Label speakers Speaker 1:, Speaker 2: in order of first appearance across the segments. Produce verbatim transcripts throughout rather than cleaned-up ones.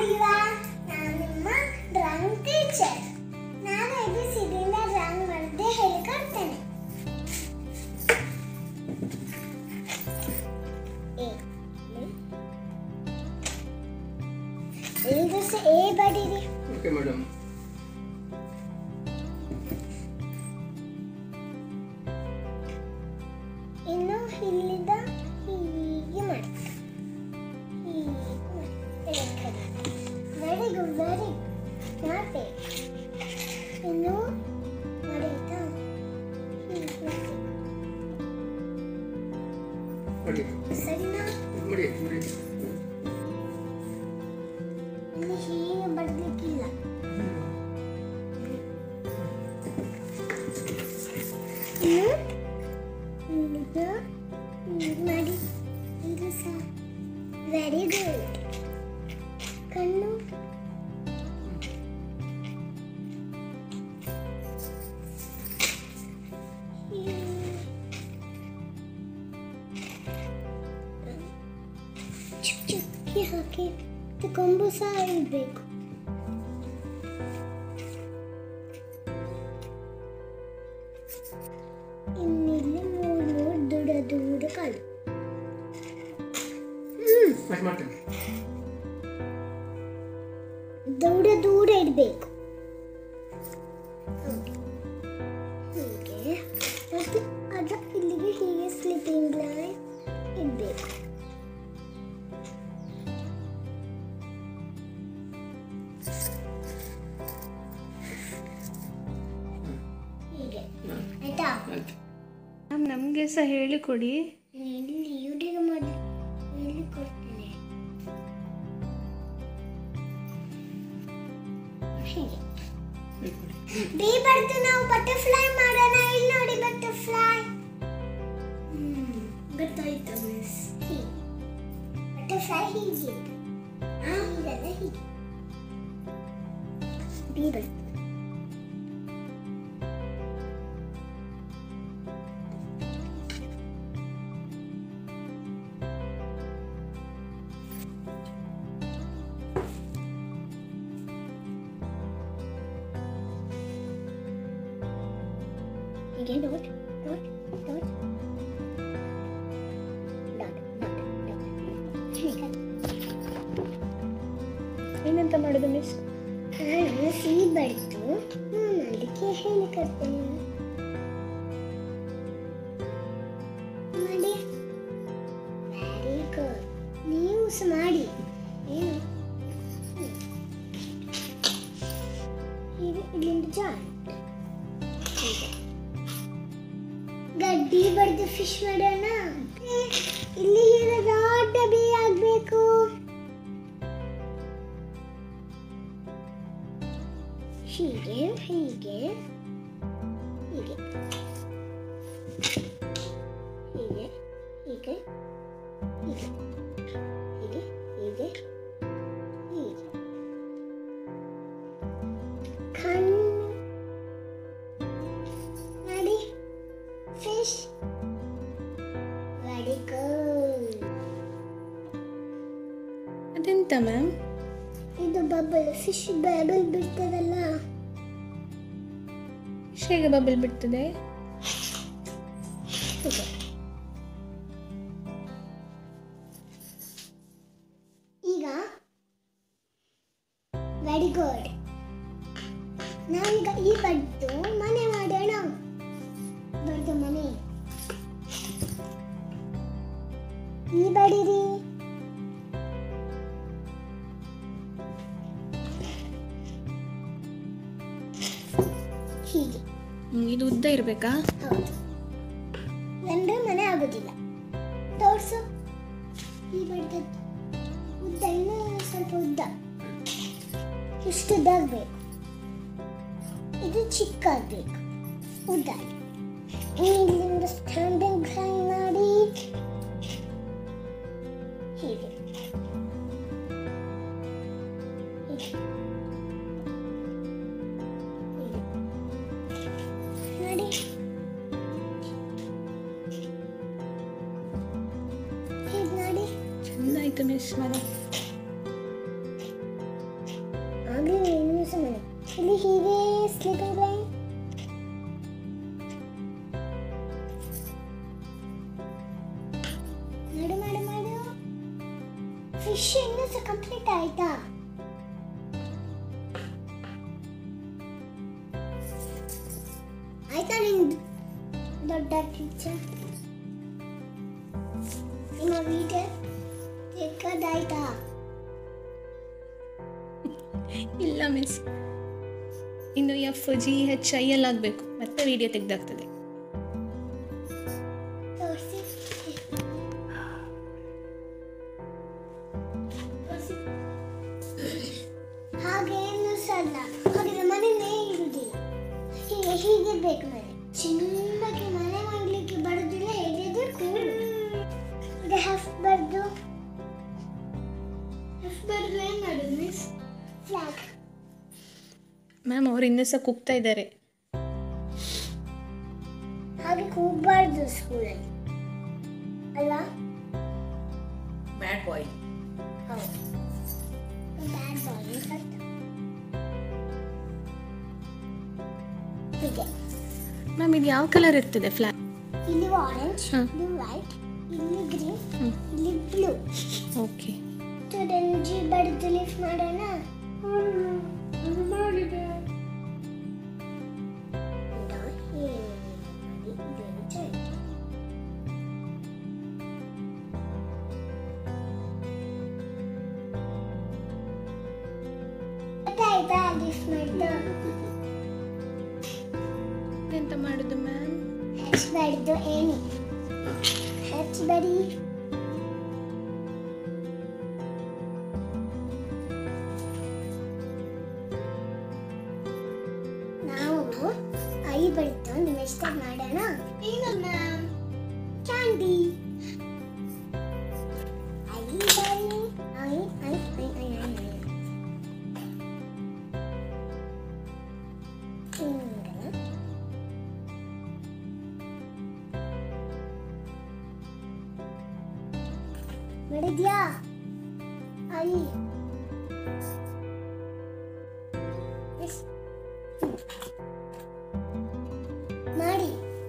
Speaker 1: ಅಲ್ವಾ? ನಾನು ನಿಮ್ಮ ಡ್ರಾಯಿಂಗ್ ಟೀಚರ್. ನಾನು ಎ ಬಿ ಸಿ ಡಿಯಿಂದ ಡ್ರಾಯಿಂಗ್ ಮಾಡದೆ ಹೇಳಿಕೊಡ್ತೇನೆ. ಎಲ್ರು ಸಹ ಎ ಬಡೀರಿ.
Speaker 2: Okay madam.
Speaker 1: ಇನ್ನು ಇಲ್ಲಿಂದ ಹೀಗೆ ಮಾಡಿ. Very good, very good. ಮಾಡಬೇಕು. ಇನ್ನು ನಡೆಯುತ್ತಾ ಸರಿನಾ?
Speaker 2: ನೋಡಿ ನೋಡಿ
Speaker 1: ಇಲ್ಲಿ ಹೀಗೆ ಬಡಲಿಕ್ಕಿಲ್ಲ. ಇನ್ನು ಇಲ್ಲಿಗೆ ಹೀಗೆ ಮಾಡಿ. ಇದು ಸಹ ವೆರಿ ಗುಡ್. ಕಣ್ಣು ಚುಕ್ಕಿ ಹಾಕಿ ಕೊಂಬು ಸಹ ಇಡಬೇಕು. ಇನ್ನಿಲ್ಲಿ ಮೂರು ಮೂರು ದೂರ ದೂರ ಕಾಲು. ದೂರ ದೂರ ಇಡಬೇಕು. ಹೀಗೆ ಮತ್ತೆ ಅದ ಇಲ್ಲಿಗೆ ಹೀಗೆ ಸ್ಲಿಪಿಂಗ್ ಲೈನ್ ಇಡಬೇಕು. ಹೀಗೆ ಆಯ್ತಾ?
Speaker 3: ಮ್ಯಾಮ್ ನಮಗೆ ಸಹ ಹೇಳಿಕೊಡಿ.
Speaker 1: ಇಲ್ಲಿ ಯೂಟ್ಯೂಬ್ ಮಾಡಿ ಹೇಳಿಕೊಡ್ತೇನೆ. ಹೀಗೆ ಬಿ ಬರ್ದು ನಾವು ಬಟರ್ಫ್ಲೈ ಮಾಡೋಣ. ಇಲ್ಲಿ ನೋಡಿ ಬಟರ್ಫ್ಲೈ. ಹ್ಮ್ ಗೊತ್ತಾಯ್ತು ಮಿಸ್. ಹೀಗೆ ಬಟರ್ಫ್ಲೈ ಹೀಗೆ. ಹಾ ಹೀಗಲ್ಲ ಹೀಗೆ. ಬಿ ಬರ್ದು ಹೀಗೆ dot dot dot dot dot dot ಹೀಗೆ.
Speaker 3: ಏನಂತ ಮಾಡೋದು ಮಿಸ್?
Speaker 1: ನಾನು ಸಿ ಬರೆದು ನಾನು ಅದಕ್ಕೆ ಹೇಳಿಕೊಡ್ತೇನೆ. ಮಾಡಿ. Very good. ನೀವು ಸಹ ಮಾಡಿ. ಏನು ಹೀಗೆ ಇಲ್ಲಿಂದ ಜಾಯಿಂಟ್. ಹೀಗೆ ಗಡ್ಡಿ ಬರೆದು ಫಿಶ್ ಮಾಡೋಣ. ಇಲ್ಲಿ ಏನು ದೊಡ್ಡ ಬಿ ಆಗಬೇಕು. ಹೀಗೆ ಹೀಗೆ ಹೀಗೆ ಹೀಗೆ ಹೀಗೆ ಹೀಗೆ ಹೀಗೆ ಹೀಗೆ ಹೀಗೆ ಕಣ್ಣು ನೋಡಿ. ಫಿಶ್. Very good.
Speaker 3: ಅದೆಂತ ಮ್ಯಾಮ್?
Speaker 1: ಇದು ಬಬಲ್. ಫಿಶ್ ಬಬಲ್ ಬಿಡ್ತದಲ್ಲ.
Speaker 3: ಹೇಗೆ ಬಬಲ್ ಬಿಡ್ತದೆ?
Speaker 1: ಈಗ ವೆರಿ ಗುಡ್. ನಾವೀಗ ಈ ಬಡ್ದು ಮನೆ ಮಾಡೋಣ. ಬಡ್ದು ಮನೆ. ಈ ಬಡಿರಿ. ಹೀಗೆ
Speaker 3: ಇದು ಉದ್ದ ಇರಬೇಕಾ?
Speaker 1: ಹೌದು. ಅಂದ್ರೆ ಮನೆ ಆಗೋದಿಲ್ಲ. ತೋರ್ಸು. ಈ ಬಡ್ದದ್ದು ಉದ್ದ ಇನ್ನೂ ಸ್ವಲ್ಪ ಉದ್ದ. ಇಷ್ಟು ಉದ್ದ ಆಗಬೇಕು. ಇದು ಚಿಕ್ಕ ಆಗಬೇಕು. ಉದ್ದ. ಇಲ್ಲಿಂದ ಸ್ಟ್ಯಾಂಡಿಂಗ್ ಲೈನ್ ಮಾಡಿ ಹೀಗೆ ಹೀಗೆ ನೋಡಿ. ಹೀಗೆ ನೋಡಿ.
Speaker 3: ಚೆಂದ ಆಯ್ತು ಮಿಸ್ ಮರ.
Speaker 1: ಹೀಗೆ ಸ್ಲೀಪಿಂಗ್ ಲೈನ್. ಮಾಡು ಮಾಡು ಮಾಡು. ಫಿಶ್ ಇನ್ನೂ ಸಹ ಕಂಪ್ಲೀಟ್ ಆಯ್ತಾ? ಆಯ್ತಾ ನಿಂದು ದೊಡ್ಡ ಟೀಚರ್? ನಿಮ್ಮ ವಿಡಿಯೋ ಚಿಕ್ಕದಾಯ್ತಾ?
Speaker 3: ಇಲ್ಲ ಮಿಸ್, ಇನ್ನು F G H I L ಆಗಬೇಕು, ಮತ್ತೆ ವಿಡಿಯೋ ತೆಗೆದಾಗ್ತದೆ.
Speaker 1: ತೋರಿಸಿ. ಹಾಗೇನು ಸಲ್ಲ, ಹಾಗೆ ಮನೆಯೇ ಇರುವುದಿಲ್ಲ, ಹೀಗೆ ಹೀಗಿರ್ಬೇಕು ಮನೆ. ಚಿನ್ನಕ್ಕೆ ಮನೆ ಮಾಡಲಿಕ್ಕೆ ಬರುದಿಲ್ಲ, ಹೇಗಿದ್ರೆ ಕೂಡು. ಈಗ ಹಫ್ ಬರ್ದು ಹಫ್ ಬರ್ದು ಏನು ಮಾಡೋದು ಮಿಸ್? ಫ್ಲಾಗ್.
Speaker 3: ಮ್ಯಾಮ್ ಅವ್ರು ಇನ್ನೂ ಸಹ ಕೂಗ್ತಾ ಇದ್ದಾರೆ.
Speaker 1: ಹಾಗೆ ಕೂಗಬಾರ್ದು ಸ್ಕೂಲಲ್ಲಿ ಅಲ್ಲ?
Speaker 2: ಬ್ಯಾಡ್ ಬಾಯ್.
Speaker 1: ಹೌದು, ಬ್ಯಾಡ್ ಬಾಯ್ ಅಂತ. ಹೀಗೆ
Speaker 3: ಮ್ಯಾಮ್ ಇದು ಯಾವ ಕಲರ್ ಇರ್ತದೆ ಫ್ಲಾಗ್?
Speaker 1: ಇಲ್ಲಿ ಆರೆಂಜ್,
Speaker 3: ಹ್ಮ್.
Speaker 1: ಇಲ್ಲಿ ವೈಟ್, ಇಲ್ಲಿ ಗ್ರೀನ್,
Speaker 3: ಹ್ಮ್.
Speaker 1: ಇಲ್ಲಿ ಬ್ಲೂ.
Speaker 3: ಓಕೆ.
Speaker 1: ಜಿ ಬಡ್ದು ಲಿಫ್ಟ್ ಮಾಡೋಣ. ಮಾಡಿದೆ ಆಯ್ತಾ ಲಿಫ್ಟ್ ಮಾಡ್ದು?
Speaker 3: ಎಂತ ಮಾಡೋದು ಮ್ಯಾಮ್?
Speaker 1: ಹೆಚ್ ಬಡ್ದು ಏನು? ಹೆಚ್ ಬಡಿ. ನಾವು ಐ ಬಡ್ದು ಒಂದು ಮಿಸ್ಟೇಕ್ ಮಾಡೋಣ. ಏನು ಮ್ಯಾಮ್? ಕ್ಯಾಂಡಿ. ಐ ಬಡಿ I I I I I I. ಮಾಡಿದ್ಯಾ? ಅಲ್ಲಿ ಮಾಡಿ.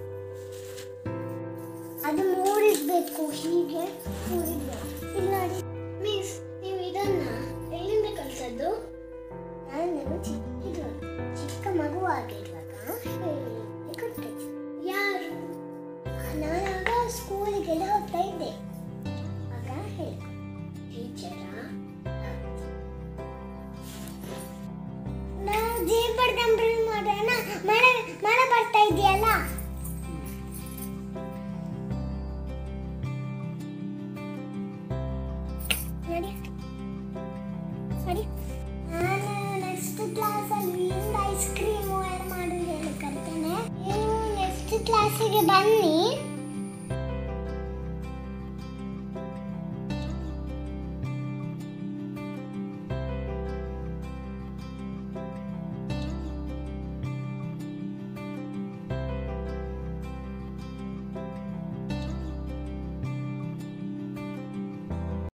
Speaker 1: ಅದು ಮೂಡಿಸ್ಬೇಕು, ಹೀಗೆ ಮೂಡಿಸ್ಬೇಕು. ಇಲ್ಲಿ ನೋಡಿ ಮಿಸ್, ನೀವು ಇದನ್ನ ಎಲ್ಲಿಂದ ಕಲಿಸೋದು? ನಾನು ಚಿಕ್ಕ ಚಿಕ್ಕ ಮಗುವಾಗಿರುವಾಗ ಹೇಳಿ ಕೊಟ್ಟಿದ್ದೆ. ಯಾರು? ನಾನಾಗ ಸ್ಕೂಲಿಗೆಲ್ಲ ಹೋಗ್ತಾ ಇದ್ದೆ, ಆಗ ಹೇಳಿ ಟೀಚರಾ? ನಾವು ಜೀಪ್ ಬಡ್ದಂಬ್ರಿ ಮಾಡೋಣ. ಮಳೆ ಮಳೆ ಬರ್ತಾ ಇದೆಯಲ್ಲ, ನೋಡಿ ನೋಡಿ. ನಾನು ನೆಕ್ಸ್ಟ್ ಕ್ಲಾಸಲ್ಲಿ ಐಸ್ ಕ್ರೀಮು ಎಲ್ಲ ಮಾಡೋದು ಹೇಳಿ ಕರ್ತೇನೆ. ನೀವು ನೆಕ್ಸ್ಟ್ ಕ್ಲಾಸಿಗೆ ಬನ್ನಿ.